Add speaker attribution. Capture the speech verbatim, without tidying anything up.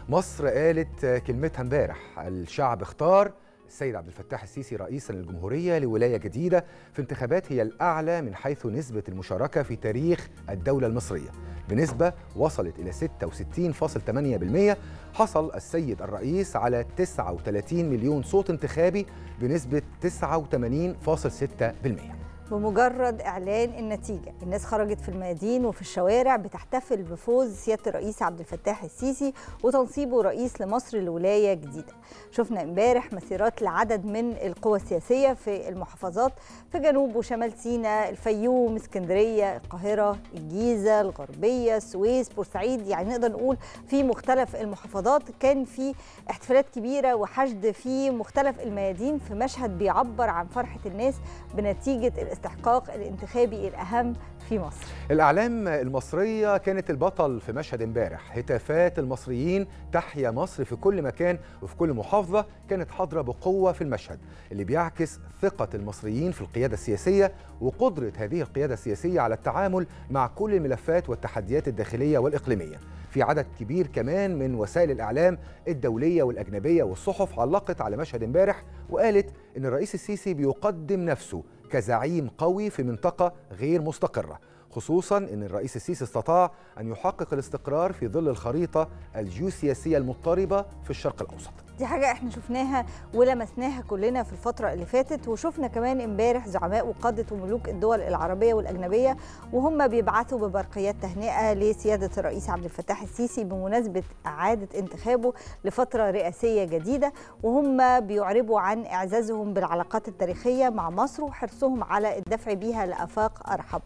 Speaker 1: مصر قالت كلمتها امبارح، الشعب اختار السيد عبد الفتاح السيسي رئيسا للجمهورية لولاية جديدة في انتخابات هي الأعلى من حيث نسبة المشاركة في تاريخ الدولة المصرية بنسبة وصلت إلى ستة وستين فاصلة ثمانية بالمئة. حصل السيد الرئيس على تسعة وثلاثين مليون صوت انتخابي بنسبة تسعة وثمانين فاصلة ستة بالمئة.
Speaker 2: بمجرد إعلان النتيجة الناس خرجت في الميادين وفي الشوارع بتحتفل بفوز سيادة الرئيس عبد الفتاح السيسي وتنصيبه رئيس لمصر لولاية جديدة. شفنا امبارح مسيرات لعدد من القوى السياسية في المحافظات في جنوب وشمال سيناء، الفيوم، اسكندرية، القاهرة، الجيزة، الغربية، السويس، بورسعيد، يعني نقدر نقول في مختلف المحافظات كان في احتفالات كبيرة وحشد في مختلف الميادين في مشهد بيعبر عن فرحة الناس بنتيجة الاستحقاق الانتخابي الأهم في مصر.
Speaker 1: الأعلام المصرية كانت البطل في مشهد امبارح، هتافات المصريين تحيا مصر في كل مكان وفي كل محافظة كانت حاضرة بقوة في المشهد اللي بيعكس ثقة المصريين في القيادة السياسية وقدرة هذه القيادة السياسية على التعامل مع كل الملفات والتحديات الداخلية والإقليمية. في عدد كبير كمان من وسائل الإعلام الدولية والأجنبية والصحف علقت على مشهد امبارح وقالت إن الرئيس السيسي بيقدم نفسه كزعيم قوي في منطقة غير مستقرة، خصوصاً أن الرئيس السيسي استطاع أن يحقق الاستقرار في ظل الخريطة الجيوسياسية المضطربة في الشرق الأوسط.
Speaker 2: دي حاجة احنا شفناها ولمسناها كلنا في الفترة اللي فاتت، وشفنا كمان امبارح زعماء وقادة وملوك الدول العربية والأجنبية وهم بيبعثوا ببرقيات تهنئة لسيادة الرئيس عبد الفتاح السيسي بمناسبة إعادة انتخابه لفترة رئاسية جديدة، وهم بيعربوا عن إعزازهم بالعلاقات التاريخية مع مصر وحرصهم على الدفع بيها لآفاق أرحب.